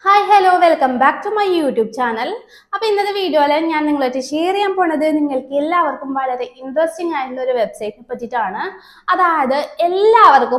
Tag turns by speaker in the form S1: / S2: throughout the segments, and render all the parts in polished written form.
S1: Hi, hello, welcome back to my YouTube channel. അപ്പോൾ ഇന്നത്തെ വീഡിയോയിൽ ഞാൻ നിങ്ങളായിട്ട് ഷെയർ ചെയ്യാൻ പോണത് നിങ്ങൾക്ക് എല്ലാവർക്കും വളരെ ഇൻട്രസ്റ്റിംഗ് ആയിട്ടുള്ള ഒരു വെബ്സൈറ്റിനെ പറ്റിയിട്ടാണ്. അതായത് എല്ലാവർക്കും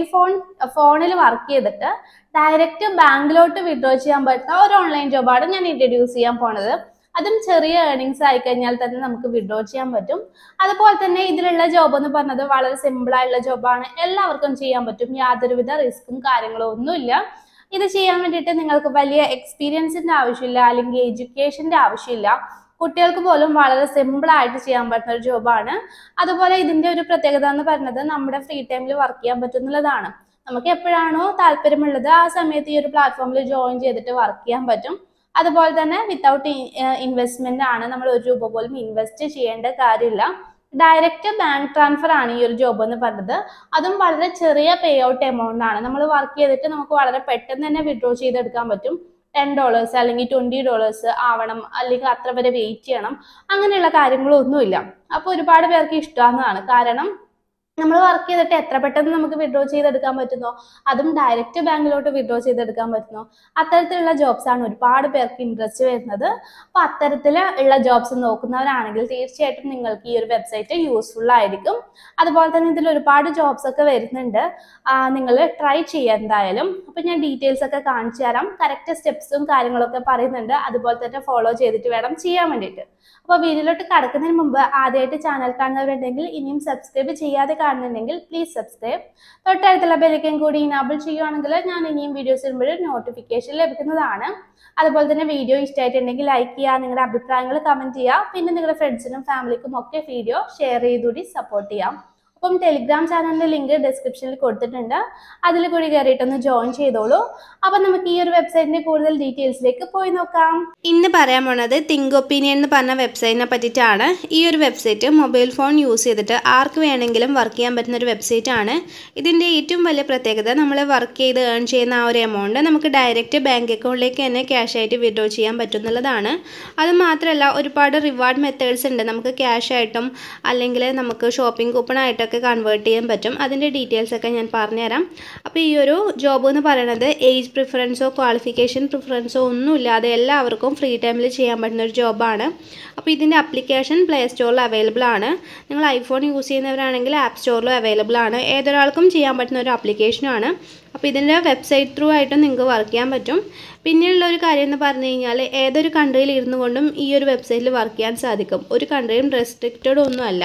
S1: ഫോണിൽ വർക്ക് ചെയ്തിട്ട് ഡയറക്റ്റ് ബാങ്കിലോട്ട് വിഡ്രോ ചെയ്യാൻ പറ്റുന്ന ഒരു ഓൺലൈൻ ജോബാണ് ഞാൻ ഇൻട്രൊഡ്യൂസ് ചെയ്യാൻ പോണത്. അതും ചെറിയ ഏർണിങ്സ് ആയി കഴിഞ്ഞാൽ തന്നെ നമുക്ക് വിഡ്രോ ചെയ്യാൻ പറ്റും. അതുപോലെ തന്നെ ഇതിലുള്ള ജോബ് എന്ന് പറഞ്ഞത് വളരെ സിമ്പിൾ ആയിട്ടുള്ള ജോബാണ്. എല്ലാവർക്കും ചെയ്യാൻ പറ്റും. യാതൊരുവിധ റിസ്ക്കും കാര്യങ്ങളോ ഒന്നുമില്ല. ഇത് ചെയ്യാൻ വേണ്ടിയിട്ട് നിങ്ങൾക്ക് വലിയ എക്സ്പീരിയൻസിന്റെ ആവശ്യമില്ല, അല്ലെങ്കിൽ എഡ്യൂക്കേഷന്റെ ആവശ്യമില്ല. കുട്ടികൾക്ക് പോലും വളരെ സിമ്പിൾ ആയിട്ട് ചെയ്യാൻ പറ്റുന്ന ഒരു ജോബാണ്. അതുപോലെ ഇതിന്റെ ഒരു പ്രത്യേകത എന്ന് പറയുന്നത് നമ്മുടെ ഫ്രീ ടൈമിൽ വർക്ക് ചെയ്യാൻ പറ്റുന്നതാണ്. നമുക്ക് എപ്പോഴാണോ താല്പര്യമുള്ളത് ആ സമയത്ത് ഈ ഒരു പ്ലാറ്റ്ഫോമിൽ ജോയിൻ ചെയ്തിട്ട് വർക്ക് ചെയ്യാൻ പറ്റും. അതുപോലെ തന്നെ വിത്തൗട്ട് ഇൻവെസ്റ്റ്മെന്റ് ആണ്. നമ്മൾ ഒരു രൂപ പോലും ഇൻവെസ്റ്റ് ചെയ്യേണ്ട കാര്യമില്ല. ഡയറക്റ്റ് ബാങ്ക് ട്രാൻസ്ഫർ ആണ് ഈ ഒരു ജോബ് എന്ന് പറഞ്ഞത്. അതും വളരെ ചെറിയ പേ ഔട്ട് എമൗണ്ട് ആണ്. നമ്മൾ വർക്ക് ചെയ്തിട്ട് നമുക്ക് വളരെ പെട്ടെന്ന് തന്നെ വിഡ്രോ ചെയ്തെടുക്കാൻ പറ്റും. $10 അല്ലെങ്കിൽ $20 ആവണം, അല്ലെങ്കിൽ അത്ര വരെ വെയിറ്റ് ചെയ്യണം, അങ്ങനെയുള്ള കാര്യങ്ങളൊന്നുമില്ല. അപ്പോൾ ഒരുപാട് പേർക്ക് ഇഷ്ടമാകുന്നതാണ്. കാരണം നമ്മൾ വർക്ക് ചെയ്തിട്ട് എത്ര പെട്ടെന്ന് നമുക്ക് വിഡ്രോ ചെയ്തെടുക്കാൻ പറ്റുന്നോ, അതും ഡയറക്റ്റ് ബാങ്കിലോട്ട് വിഡ്രോ ചെയ്തെടുക്കാൻ പറ്റുന്നോ, അത്തരത്തിലുള്ള ജോബ്സ് ആണ് ഒരുപാട് പേർക്ക് ഇൻട്രസ്റ്റ് വരുന്നത്. അപ്പോൾ അത്തരത്തിലുള്ള ജോബ്സ് നോക്കുന്നവരാണെങ്കിൽ തീർച്ചയായിട്ടും നിങ്ങൾക്ക് ഈ ഒരു വെബ്സൈറ്റ് യൂസ്ഫുൾ ആയിരിക്കും. അതുപോലെ തന്നെ ഇതിൽ ഒരുപാട് ജോബ്സ് ഒക്കെ വരുന്നുണ്ട്. നിങ്ങൾ ട്രൈ ചെയ്യാം എന്തായാലും. അപ്പോൾ ഞാൻ ഡീറ്റെയിൽസ് ഒക്കെ കാണിച്ചു തരാം. കറക്റ്റ് സ്റ്റെപ്സും കാര്യങ്ങളൊക്കെ പറയുന്നുണ്ട്. അതുപോലെ തന്നെ ഫോളോ ചെയ്തിട്ട് വേണം ചെയ്യാൻ വേണ്ടിയിട്ട്. അപ്പോൾ വീഡിയോയിലോട്ട് കടക്കുന്നതിന് മുമ്പ് ആദ്യമായിട്ട് ചാനൽ കാണുന്നവരുണ്ടെങ്കിൽ ഇനിയും സബ്സ്ക്രൈബ് ചെയ്യാതെ കാണുന്നുണ്ടെങ്കിൽ പ്ലീസ് സബ്സ്ക്രൈബ്. തൊട്ടടുത്തുള്ള ബെല്ലൈക്കൻ കൂടി ഇനാബിൾ ചെയ്യുകയാണെങ്കിൽ ഞാൻ ഇനിയും വീഡിയോസ് ഇടുമ്പോൾ നോട്ടിഫിക്കേഷൻ ലഭിക്കുന്നതാണ്. അതുപോലെ തന്നെ വീഡിയോ ഇഷ്ടമായിട്ടുണ്ടെങ്കിൽ ലൈക്ക് ചെയ്യുക, നിങ്ങളുടെ അഭിപ്രായങ്ങൾ കമന്റ് ചെയ്യുക. പിന്നെ നിങ്ങളുടെ ഫ്രണ്ട്സിനും ഫാമിലിക്കും ഒക്കെ വീഡിയോ ഷെയർ ചെയ്തുകൂടി സപ്പോർട്ട് ചെയ്യാം. അപ്പം ടെലിഗ്രാം ചാനലിന്റെ ലിങ്ക് ഡിസ്ക്രിപ്ഷനിൽ കൊടുത്തിട്ടുണ്ട്. അതിൽ കൂടി കയറിയിട്ടൊന്ന് ജോയിൻ ചെയ്തോളൂ. അപ്പം നമുക്ക് ഈ ഒരു വെബ്സൈറ്റിന്റെ കൂടുതൽ ഡീറ്റെയിൽസിലേക്ക് പോയി നോക്കാം.
S2: ഇന്ന് പറയാൻ പോണത് തിങ്ക് ഒപ്പീനിയൻ എന്ന് പറഞ്ഞ വെബ്സൈറ്റിനെ പറ്റിയിട്ടാണ്. ഈ ഒരു വെബ്സൈറ്റ് മൊബൈൽ ഫോൺ യൂസ് ചെയ്തിട്ട് ആർക്ക് വേണമെങ്കിലും വർക്ക് ചെയ്യാൻ പറ്റുന്ന ഒരു വെബ്സൈറ്റ് ആണ്. ഇതിൻ്റെ ഏറ്റവും വലിയ പ്രത്യേകത നമ്മൾ വർക്ക് ചെയ്ത് ഏൺ ചെയ്യുന്ന ആ ഒരു എമൗണ്ട് നമുക്ക് ഡയറക്റ്റ് ബാങ്ക് അക്കൗണ്ടിലേക്ക് തന്നെ ക്യാഷ് ആയിട്ട് വിഡ്രോ ചെയ്യാൻ പറ്റുന്നുള്ളതാണ്. അതുമാത്രമല്ല ഒരുപാട് റിവാർഡ് മെത്തേഡ്സ് ഉണ്ട്. നമുക്ക് ക്യാഷ് ആയിട്ടും അല്ലെങ്കിൽ നമുക്ക് ഷോപ്പിംഗ് കൂപ്പൺ ആയിട്ടൊക്കെ കൺവേർട്ട് ചെയ്യാൻ പറ്റും. അതിൻ്റെ ഡീറ്റെയിൽസ് ഒക്കെ ഞാൻ പറഞ്ഞുതരാം. അപ്പോൾ ഈ ഒരു ജോബ് എന്ന് പറയുന്നത് ഏജ് പ്രിഫറൻസോ ക്വാളിഫിക്കേഷൻ പ്രിഫറൻസോ ഒന്നുമില്ലാതെ എല്ലാവർക്കും ഫ്രീ ടൈമിൽ ചെയ്യാൻ പറ്റുന്ന ഒരു ജോബാണ്. അപ്പോൾ ഇതിൻ്റെ ആപ്ലിക്കേഷൻ പ്ലേ സ്റ്റോറിൽ അവൈലബിൾ ആണ്. നിങ്ങൾ ഐഫോൺ യൂസ് ചെയ്യുന്നവരാണെങ്കിൽ ആപ്പ് സ്റ്റോറിലും അവൈലബിൾ ആണ്. ഏതൊരാൾക്കും ചെയ്യാൻ പറ്റുന്ന ഒരു ആപ്ലിക്കേഷനാണ്. അപ്പോൾ ഇതിൻ്റെ വെബ്സൈറ്റ് ത്രൂ ആയിട്ടും നിങ്ങൾക്ക് വർക്ക് ചെയ്യാൻ പറ്റും. പിന്നെയുള്ള ഒരു കാര്യം എന്ന് പറഞ്ഞു കഴിഞ്ഞാൽ ഏതൊരു കൺട്രിയിൽ ഇരുന്നു കൊണ്ടും ഈ ഒരു വെബ്സൈറ്റിൽ വർക്ക് ചെയ്യാൻ സാധിക്കും. ഒരു കൺട്രിയും റെസ്ട്രിക്റ്റഡ് ഒന്നുമല്ല.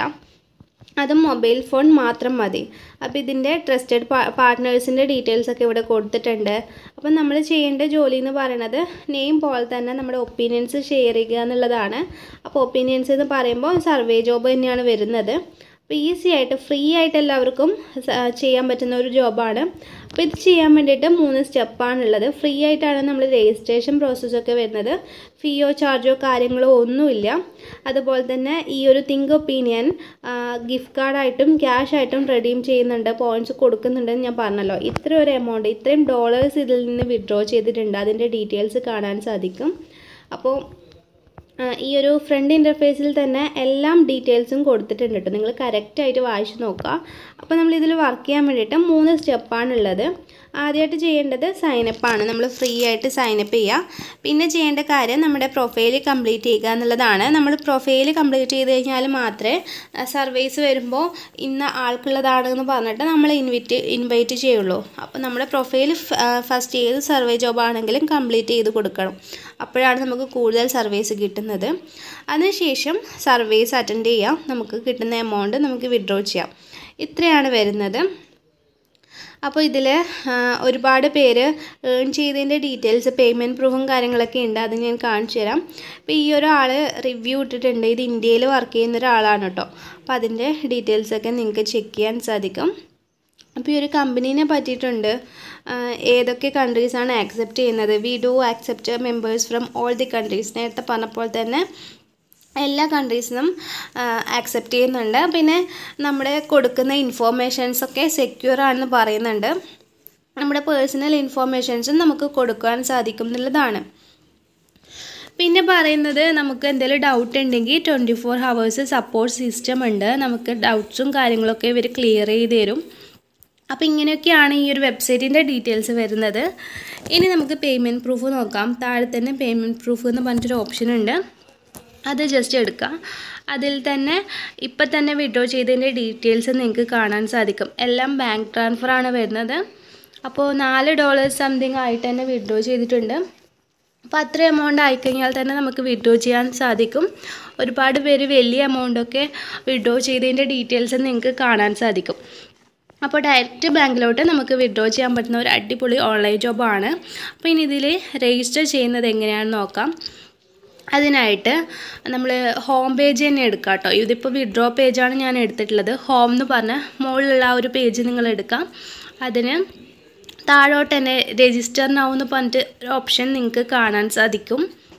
S2: അതും മൊബൈൽ ഫോൺ മാത്രം മതി. അപ്പോൾ ഇതിൻ്റെ ട്രസ്റ്റഡ് പാർട്ട്നേഴ്സിൻ്റെ ഡീറ്റെയിൽസ് ഒക്കെ ഇവിടെ കൊടുത്തിട്ടുണ്ട്. അപ്പം നമ്മൾ ചെയ്യേണ്ട ജോലി എന്ന് പറയുന്നത് നെയിം പോലെ തന്നെ നമ്മുടെ ഒപ്പീനിയൻസ് ഷെയർ ചെയ്യുക എന്നുള്ളതാണ്. അപ്പോൾ ഒപ്പീനിയൻസ് എന്ന് പറയുമ്പോൾ സർവേ ജോബ് തന്നെയാണ് വരുന്നത്. അപ്പോൾ ഈസി ആയിട്ട് ഫ്രീ ആയിട്ട് എല്ലാവർക്കും ചെയ്യാൻ പറ്റുന്ന ഒരു ജോബാണ്. അപ്പോൾ ഇത് ചെയ്യാൻ വേണ്ടിയിട്ട് 3 സ്റ്റെപ്പാണുള്ളത്. ഫ്രീ ആയിട്ടാണ് നമ്മൾ രജിസ്ട്രേഷൻ പ്രോസസ്സൊക്കെ വരുന്നത്. ഫീയോ ചാർജോ കാര്യങ്ങളോ ഒന്നുമില്ല. അതുപോലെ തന്നെ ഈ ഒരു തിങ്ക് ഒപ്പീനിയൻ ഗിഫ്റ്റ് കാർഡായിട്ടും ക്യാഷ് ആയിട്ടും റെഡീം ചെയ്യുന്നുണ്ട്, പോയിൻറ്റ്സ് കൊടുക്കുന്നുണ്ടെന്ന് ഞാൻ പറഞ്ഞല്ലോ. ഇത്ര ഒരു എമൗണ്ട്, ഇത്രയും ഡോളേഴ്സ് ഇതിൽ നിന്ന് വിഡ്രോ ചെയ്തിട്ടുണ്ട്. അതിൻ്റെ ഡീറ്റെയിൽസ് കാണാൻ സാധിക്കും. അപ്പോൾ ഈ ഒരു ഫ്രണ്ട് ഇൻ്റർഫേസിൽ തന്നെ എല്ലാം ഡീറ്റെയിൽസും കൊടുത്തിട്ടുണ്ട് കേട്ടോ. നിങ്ങൾ കറക്റ്റായിട്ട് വായിച്ച് നോക്കുക. അപ്പോൾ നമ്മളിതിൽ വർക്ക് ചെയ്യാൻ വേണ്ടിയിട്ട് 3 സ്റ്റെപ്പാണുള്ളത്. ആദ്യമായിട്ട് ചെയ്യേണ്ടത് സൈനപ്പാണ്. നമ്മൾ ഫ്രീ ആയിട്ട് സൈനപ്പ് ചെയ്യുക. പിന്നെ ചെയ്യേണ്ട കാര്യം നമ്മുടെ പ്രൊഫൈൽ കംപ്ലീറ്റ് ചെയ്യുക എന്നുള്ളതാണ്. നമ്മൾ പ്രൊഫൈൽ കംപ്ലീറ്റ് ചെയ്ത് കഴിഞ്ഞാൽ മാത്രമേ സർവീസ് വരുമ്പോൾ ഇന്ന ആൾക്കുള്ളതാണെന്ന് പറഞ്ഞിട്ട് നമ്മൾ ഇൻവൈറ്റ് ചെയ്യുള്ളൂ. അപ്പോൾ നമ്മുടെ പ്രൊഫൈൽ ഫസ്റ്റ് ഏത് സർവേ ജോബ് ആണെങ്കിലും കംപ്ലീറ്റ് ചെയ്ത് കൊടുക്കണം. അപ്പോഴാണ് നമുക്ക് കൂടുതൽ സർവീസ് കിട്ടുന്നത്. അതിനുശേഷം സർവീസ് അറ്റൻഡ് ചെയ്യാം. നമുക്ക് കിട്ടുന്ന എമൗണ്ട് നമുക്ക് വിഡ്രോ ചെയ്യാം. ഇത്രയാണ് വരുന്നത്. അപ്പോൾ ഇതിൽ ഒരുപാട് പേര് ഏൺ ചെയ്തതിൻ്റെ ഡീറ്റെയിൽസ് പേയ്മെൻറ്റ് പ്രൂഫും കാര്യങ്ങളൊക്കെ ഉണ്ട്. അത് ഞാൻ കാണിച്ചു തരാം. അപ്പോൾ ഈ ഒരാൾ റിവ്യൂ ഇട്ടിട്ടുണ്ട്. ഇത് ഇന്ത്യയിൽ വർക്ക് ചെയ്യുന്ന ഒരാളാണ് കേട്ടോ. അപ്പോൾ അതിൻ്റെ ഡീറ്റെയിൽസൊക്കെ നിങ്ങൾക്ക് ചെക്ക് ചെയ്യാൻ സാധിക്കും. അപ്പോൾ ഈ ഒരു കമ്പനീനെ പറ്റിയിട്ടുണ്ട്. ഏതൊക്കെ കൺട്രീസാണ് ആക്സെപ്റ്റ് ചെയ്യുന്നത്. We do accept members from all the countries. നേരത്തെ പറഞ്ഞപ്പോൾ തന്നെ എല്ലാ കൺട്രീസിനും ആക്സെപ്റ്റ് ചെയ്യുന്നുണ്ട്. പിന്നെ നമ്മുടെ കൊടുക്കുന്ന ഇൻഫോർമേഷൻസൊക്കെ സെക്യൂർ ആണെന്ന് പറയുന്നുണ്ട്. നമ്മുടെ പേഴ്സണൽ ഇൻഫോർമേഷൻസും നമുക്ക് കൊടുക്കാൻ സാധിക്കും എന്നുള്ളതാണ്. പിന്നെ പറയുന്നത് നമുക്ക് എന്തെങ്കിലും ഡൗട്ട് ഉണ്ടെങ്കിൽ 24 hours സപ്പോർട്ട് സിസ്റ്റം ഉണ്ട്. നമുക്ക് ഡൗട്ട്സും കാര്യങ്ങളൊക്കെ ഇവർ ക്ലിയർ ചെയ്ത് തരും. അപ്പോൾ ഇങ്ങനെയൊക്കെയാണ് ഈ ഒരു വെബ്സൈറ്റിൻ്റെ ഡീറ്റെയിൽസ് വരുന്നത്. ഇനി നമുക്ക് പേയ്മെൻറ്റ് പ്രൂഫ് നോക്കാം. താഴെ തന്നെ പേയ്മെൻറ്റ് പ്രൂഫ് എന്ന് പറഞ്ഞിട്ടൊരു ഓപ്ഷൻ ഉണ്ട്. അത് ജസ്റ്റ് എടുക്കാം. അതിൽ തന്നെ ഇപ്പം തന്നെ വിഡ്രോ ചെയ്തതിൻ്റെ ഡീറ്റെയിൽസ് നിങ്ങൾക്ക് കാണാൻ സാധിക്കും. എല്ലാം ബാങ്ക് ട്രാൻസ്ഫർ ആണ് വരുന്നത്. അപ്പോൾ $4 സംതിങ് ആയിട്ട് തന്നെ വിഡ്രോ ചെയ്തിട്ടുണ്ട്. അപ്പോൾ അത്ര എമൗണ്ട് ആയിക്കഴിഞ്ഞാൽ തന്നെ നമുക്ക് വിഡ്രോ ചെയ്യാൻ സാധിക്കും. ഒരുപാട് പേര് വലിയ എമൗണ്ടൊക്കെ വിഡ്രോ ചെയ്തതിൻ്റെ ഡീറ്റെയിൽസ് നിങ്ങൾക്ക് കാണാൻ സാധിക്കും. അപ്പോൾ ഡയറക്റ്റ് ബാങ്കിലോട്ട് നമുക്ക് വിഡ്രോ ചെയ്യാൻ പറ്റുന്ന ഒരു അടിപൊളി ഓൺലൈൻ ജോബാണ്. അപ്പോൾ ഇനി ഇതിൽ രജിസ്റ്റർ ചെയ്യുന്നത് എങ്ങനെയാണെന്ന് നോക്കാം. അതിനായിട്ട് നമ്മൾ ഹോം പേജ് തന്നെ എടുക്കാം കേട്ടോ. ഇതിപ്പോൾ വിഡ്രോ പേജാണ് ഞാൻ എടുത്തിട്ടുള്ളത്. ഹോം എന്ന് പറഞ്ഞ മുകളിലുള്ള ആ ഒരു പേജ് നിങ്ങൾ എടുക്കാം. അതിന് താഴോട്ട് തന്നെ രജിസ്റ്റർ നൗ എന്ന് പറഞ്ഞിട്ട് ഒരു ഓപ്ഷൻ നിങ്ങൾക്ക് കാണാൻ സാധിക്കും.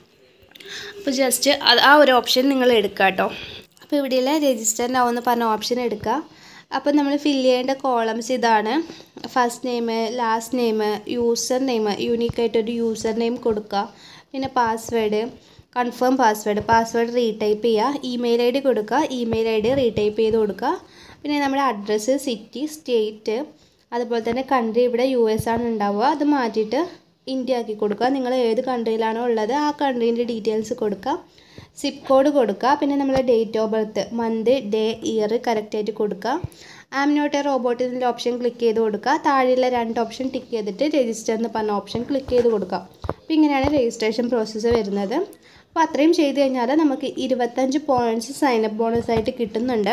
S2: അപ്പോൾ ജസ്റ്റ് ആ ഒരു ഓപ്ഷൻ നിങ്ങൾ എടുക്കുക കേട്ടോ. അപ്പോൾ ഇവിടെയുള്ള രജിസ്റ്റർ നൗ എന്ന് പറഞ്ഞ ഓപ്ഷൻ എടുക്കുക. അപ്പോൾ നമ്മൾ ഫില്ല് ചെയ്യേണ്ട കോളംസ് ഇതാണ്. First name, last name, user name, യൂണീക്കായിട്ടൊരു യൂസർ നെയിം കൊടുക്കുക. പിന്നെ പാസ്വേഡ്, കൺഫേം പാസ്വേഡ് റീടൈപ്പ് ചെയ്യുക. ഇമെയിൽ ID കൊടുക്കുക, ഇമെയിൽ ID റീടൈപ്പ് ചെയ്ത് കൊടുക്കുക. പിന്നെ നമ്മുടെ അഡ്രസ്സ്, സിറ്റി, സ്റ്റേറ്റ്, അതുപോലെ തന്നെ കൺട്രി ഇവിടെ US ആണ് ഉണ്ടാവുക. അത് മാറ്റിയിട്ട് ഇന്ത്യ ആക്കി കൊടുക്കുക. നിങ്ങൾ ഏത് കൺട്രിയിലാണോ ഉള്ളത് ആ കൺട്രീൻ്റെ ഡീറ്റെയിൽസ് കൊടുക്കുക. സിപ്പ് കോഡ് കൊടുക്കുക. പിന്നെ നമ്മുടെ date of birth, month, day, year കറക്റ്റായിട്ട് കൊടുക്കുക. ആം നോട്ട് എ റോബോട്ട് ഇതിൻ്റെ ഓപ്ഷൻ ക്ലിക്ക് ചെയ്ത് കൊടുക്കുക. താഴെയുള്ള 2 ഓപ്ഷൻ ടിക്ക് ചെയ്തിട്ട് രജിസ്റ്റർ എന്ന് പറഞ്ഞ ഓപ്ഷൻ ക്ലിക്ക് ചെയ്ത് കൊടുക്കുക. അപ്പോൾ ഇങ്ങനെയാണ് രജിസ്ട്രേഷൻ പ്രോസസ്സ് വരുന്നത്. അപ്പോൾ അത്രയും ചെയ്ത് കഴിഞ്ഞാൽ നമുക്ക് 25 പോയിൻറ്റ്സ് സൈനപ്പ് ബോണസായിട്ട് കിട്ടുന്നുണ്ട്.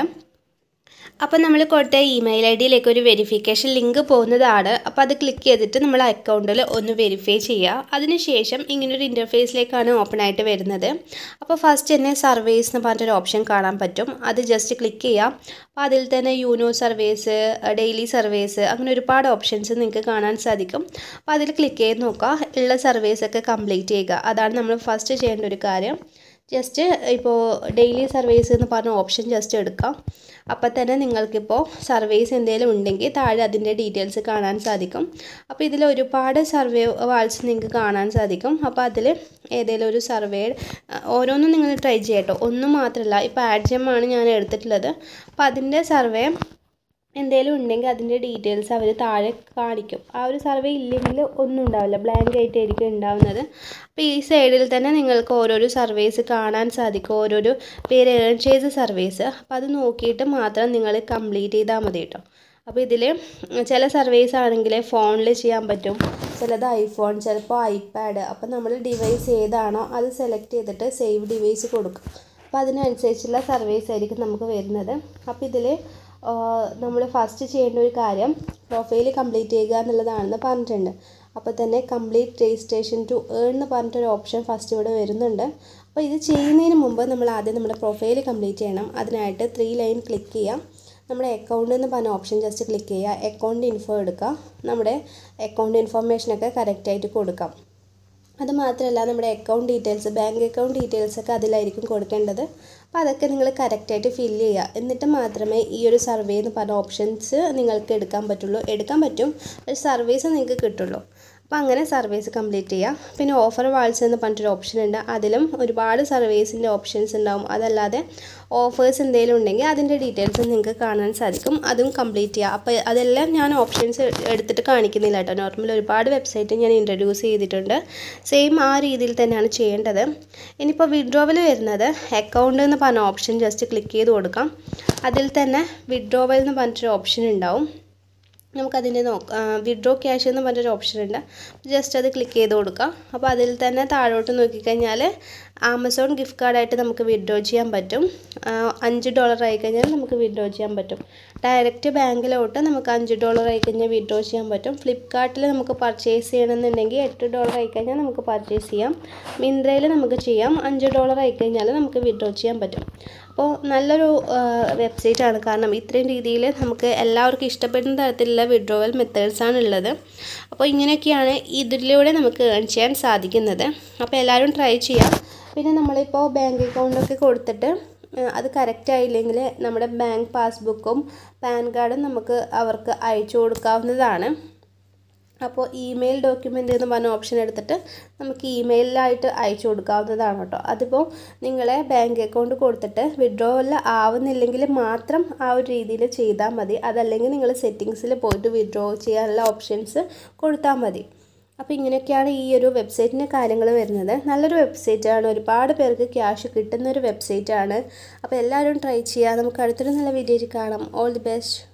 S2: അപ്പോൾ നമ്മൾ കൊടുത്ത ഇമെയിൽ IDയിലേക്ക് ഒരു വെരിഫിക്കേഷൻ ലിങ്ക് പോകുന്നതാണ്. അപ്പോൾ അത് ക്ലിക്ക് ചെയ്തിട്ട് നമ്മൾ അക്കൗണ്ടിൽ ഒന്ന് വെരിഫൈ ചെയ്യുക. അതിനുശേഷം ഇങ്ങനൊരു ഇൻ്റർഫേസിലേക്കാണ് ഓപ്പൺ ആയിട്ട് വരുന്നത്. അപ്പോൾ ഫസ്റ്റ് തന്നെ സർവീസ് എന്ന് പറഞ്ഞിട്ടൊരു ഓപ്ഷൻ കാണാൻ പറ്റും. അത് ജസ്റ്റ് ക്ലിക്ക് ചെയ്യാം. അപ്പോൾ അതിൽ തന്നെ യൂനോ സർവീസ്, ഡെയിലി സർവീസ്, അങ്ങനെ ഒരുപാട് ഓപ്ഷൻസ് നിങ്ങൾക്ക് കാണാൻ സാധിക്കും. അപ്പോൾ അതിൽ ക്ലിക്ക് ചെയ്ത് നോക്കുക. ഉള്ള സർവീസൊക്കെ കംപ്ലീറ്റ് ചെയ്യുക. അതാണ് നമ്മൾ ഫസ്റ്റ് ചെയ്യേണ്ട ഒരു കാര്യം. ജസ്റ്റ് ഇപ്പോൾ ഡെയിലി സർവീസ് എന്ന് പറഞ്ഞ ഓപ്ഷൻ ജസ്റ്റ് എടുക്കാം. അപ്പോൾ തന്നെ നിങ്ങൾക്കിപ്പോൾ സർവീസ് എന്തെങ്കിലും ഉണ്ടെങ്കിൽ താഴെ അതിൻ്റെ ഡീറ്റെയിൽസ് കാണാൻ സാധിക്കും. അപ്പോൾ ഇതിൽ ഒരുപാട് സർവേ വാൾസ് നിങ്ങൾക്ക് കാണാൻ സാധിക്കും. അപ്പോൾ അതിൽ ഏതെങ്കിലും ഒരു സർവേ ഓരോന്നും നിങ്ങൾ ട്രൈ ചെയ്യട്ടോ. ഒന്നും മാത്രമല്ല, ഇപ്പോൾ Paytm ആണ് ഞാൻ എടുത്തിട്ടുള്ളത്. അപ്പോൾ അതിൻ്റെ സർവേ എന്തെങ്കിലും ഉണ്ടെങ്കിൽ അതിൻ്റെ ഡീറ്റെയിൽസ് അവർ താഴെ കാണിക്കും. ആ ഒരു സർവേ ഇല്ലെങ്കിൽ ഒന്നും ഉണ്ടാവില്ല, ബ്ലാങ്ക് ആയിട്ടായിരിക്കും ഉണ്ടാവുന്നത്. അപ്പോൾ ഈ സൈഡിൽ തന്നെ നിങ്ങൾക്ക് ഓരോരോ സർവീസ് കാണാൻ സാധിക്കും, ഓരോരോ പേര് ഏൺ ചെയ്ത സർവീസ്. അപ്പോൾ അത് നോക്കിയിട്ട് മാത്രം നിങ്ങൾ കംപ്ലീറ്റ് ചെയ്താൽ മതി കേട്ടോ. അപ്പോൾ ഇതിൽ ചില സർവീസ് ആണെങ്കിൽ ഫോണിൽ ചെയ്യാൻ പറ്റും, ചിലത് ഐഫോൺ, ചിലപ്പോൾ iPad. അപ്പോൾ നമ്മൾ ഡിവൈസ് ഏതാണോ അത് സെലക്ട് ചെയ്തിട്ട് സേവ് ഡിവൈസ് കൊടുക്കും. അപ്പോൾ അതിനനുസരിച്ചുള്ള സർവീസ് ആയിരിക്കും നമുക്ക് വരുന്നത്. അപ്പോൾ ഇതിൽ നമ്മൾ ഫസ്റ്റ് ചെയ്യേണ്ട ഒരു കാര്യം പ്രൊഫൈൽ കംപ്ലീറ്റ് ചെയ്യുക എന്നുള്ളതാണെന്ന് പറഞ്ഞിട്ടുണ്ട്. അപ്പോൾ തന്നെ കംപ്ലീറ്റ് രജിസ്ട്രേഷൻ ടു ഏൺ എന്ന് പറഞ്ഞിട്ടൊരു ഓപ്ഷൻ ഫസ്റ്റ് ഇവിടെ വരുന്നുണ്ട്. അപ്പോൾ ഇത് ചെയ്യുന്നതിന് മുമ്പ് നമ്മൾ ആദ്യം നമ്മുടെ പ്രൊഫൈൽ കംപ്ലീറ്റ് ചെയ്യണം. അതിനായിട്ട് 3 ലൈൻ ക്ലിക്ക് ചെയ്യാം. നമ്മുടെ അക്കൗണ്ട് എന്ന് പറഞ്ഞ ഓപ്ഷൻ ജസ്റ്റ് ക്ലിക്ക് ചെയ്യുക. അക്കൗണ്ട് ഇൻഫോ എടുക്കുക. നമ്മുടെ അക്കൗണ്ട് ഇൻഫോർമേഷനൊക്കെ കറക്റ്റായിട്ട് കൊടുക്കാം. അതുമാത്രമല്ല നമ്മുടെ അക്കൗണ്ട് ഡീറ്റെയിൽസ്, ബാങ്ക് അക്കൗണ്ട് ഡീറ്റെയിൽസൊക്കെ അതിലായിരിക്കും കൊടുക്കേണ്ടത്. അപ്പോൾ അതൊക്കെ നിങ്ങൾ കറക്റ്റായിട്ട് ഫില്ല് ചെയ്യുക. എന്നിട്ട് മാത്രമേ ഈ ഒരു സർവേ എന്ന് പറഞ്ഞ ഓപ്ഷൻസ് നിങ്ങൾക്ക് എടുക്കാൻ പറ്റുള്ളൂ. എടുക്കാൻ പറ്റും, ഒരു സർവീസ് നിങ്ങൾക്ക് കിട്ടുള്ളൂ. അപ്പോൾ അങ്ങനെ സർവീസ് കംപ്ലീറ്റ് ചെയ്യുക. പിന്നെ ഓഫർ വാൾസ് എന്ന് പറഞ്ഞിട്ടൊരു ഓപ്ഷൻ ഉണ്ട്. അതിലും ഒരുപാട് സർവീസിൻ്റെ ഓപ്ഷൻസ് ഉണ്ടാവും. അതല്ലാതെ ഓഫേഴ്സ് എന്തെങ്കിലും ഉണ്ടെങ്കിൽ അതിൻ്റെ ഡീറ്റെയിൽസ് നിങ്ങൾക്ക് കാണാൻ സാധിക്കും. അതും കംപ്ലീറ്റ് ചെയ്യുക. അപ്പോൾ അതെല്ലാം ഞാൻ ഓപ്ഷൻസ് എടുത്തിട്ട് കാണിക്കുന്നില്ല കേട്ടോ. നോർമൽ ഒരുപാട് വെബ്സൈറ്റ് ഞാൻ ഇൻട്രൊഡ്യൂസ് ചെയ്തിട്ടുണ്ട്. സെയിം ആ രീതിയിൽ തന്നെയാണ് ചെയ്യേണ്ടത്. ഇനിയിപ്പോൾ വിഡ്രോവൽ വരുന്നത് അക്കൗണ്ട് എന്ന് പറഞ്ഞ ഓപ്ഷൻ ജസ്റ്റ് ക്ലിക്ക് ചെയ്ത് കൊടുക്കാം. അതിൽ തന്നെ വിഡ്രോവൽ എന്ന് പറഞ്ഞിട്ടൊരു ഓപ്ഷൻ ഉണ്ടാവും. നമുക്കതിൻ്റെ വിഡ്രോ ക്യാഷ് എന്ന് പറഞ്ഞൊരു ഓപ്ഷൻ ഉണ്ട്. ജസ്റ്റ് അത് ക്ലിക്ക് ചെയ്ത് കൊടുക്കാം. അപ്പോൾ അതിൽ തന്നെ താഴോട്ട് നോക്കിക്കഴിഞ്ഞാൽ ആമസോൺ ഗിഫ്റ്റ് കാർഡായിട്ട് നമുക്ക് വിഡ്രോ ചെയ്യാൻ പറ്റും. $5 ആയിക്കഴിഞ്ഞാൽ നമുക്ക് വിഡ്രോ ചെയ്യാൻ പറ്റും. ഡയറക്റ്റ് ബാങ്കിലോട്ട് നമുക്ക് $5 ആയിക്കഴിഞ്ഞാൽ വിഡ്രോ ചെയ്യാൻ പറ്റും. ഫ്ലിപ്കാർട്ടിൽ നമുക്ക് പർച്ചേസ് ചെയ്യണമെന്നുണ്ടെങ്കിൽ $8 ആയിക്കഴിഞ്ഞാൽ നമുക്ക് പർച്ചേസ് ചെയ്യാം. മിന്ത്രയിൽ നമുക്ക് ചെയ്യാം. $5 ആയിക്കഴിഞ്ഞാൽ നമുക്ക് വിഡ്രോ ചെയ്യാൻ പറ്റും. അപ്പോൾ നല്ലൊരു വെബ്സൈറ്റാണ്. കാരണം ഇത്രയും രീതിയിൽ നമുക്ക് എല്ലാവർക്കും ഇഷ്ടപ്പെടുന്ന തരത്തിലുള്ള വിഡ്രോവൽ മെത്തേഡ്സാണ് ഉള്ളത്. അപ്പോൾ ഇങ്ങനെയൊക്കെയാണ് ഇതിലൂടെ നമുക്ക് ഏൺ ചെയ്യാൻ സാധിക്കുന്നത്. അപ്പോൾ എല്ലാവരും ട്രൈ ചെയ്യാം. പിന്നെ നമ്മളിപ്പോൾ ബാങ്ക് അക്കൗണ്ടൊക്കെ കൊടുത്തിട്ട് അത് കറക്റ്റ് ആയില്ലെങ്കിൽ നമ്മുടെ ബാങ്ക് പാസ്ബുക്കും പാൻ കാർഡും നമുക്ക് അവർക്ക് അയച്ചു കൊടുക്കാവുന്നതാണ്. അപ്പോൾ ഇമെയിൽ ഡോക്യുമെൻ്റ് എന്ന് പറഞ്ഞ ഓപ്ഷൻ എടുത്തിട്ട് നമുക്ക് ഇമെയിലായിട്ട് അയച്ചു കൊടുക്കാവുന്നതാണ് കേട്ടോ. അതിപ്പോൾ നിങ്ങളെ ബാങ്ക് അക്കൗണ്ട് കൊടുത്തിട്ട് വിഡ്രോവൽ ആവുന്നില്ലെങ്കിൽ മാത്രം ആ ഒരു രീതിയിൽ ചെയ്താൽ മതി. അതല്ലെങ്കിൽ നിങ്ങൾ സെറ്റിങ്സിൽ പോയിട്ട് വിഡ്രോ ചെയ്യാനുള്ള ഓപ്ഷൻസ് കൊടുത്താൽ മതി. അപ്പോൾ ഇങ്ങനെയൊക്കെയാണ് ഈ ഒരു വെബ്സൈറ്റിൻ്റെ കാര്യങ്ങൾ വരുന്നത്. നല്ലൊരു വെബ്സൈറ്റാണ്, ഒരുപാട് പേർക്ക് ക്യാഷ് കിട്ടുന്നൊരു വെബ്സൈറ്റാണ്. അപ്പോൾ എല്ലാവരും ട്രൈ ചെയ്യുക. നമുക്ക് അടുത്തൊരു നല്ല വീഡിയോയിൽ കാണാം. All the best.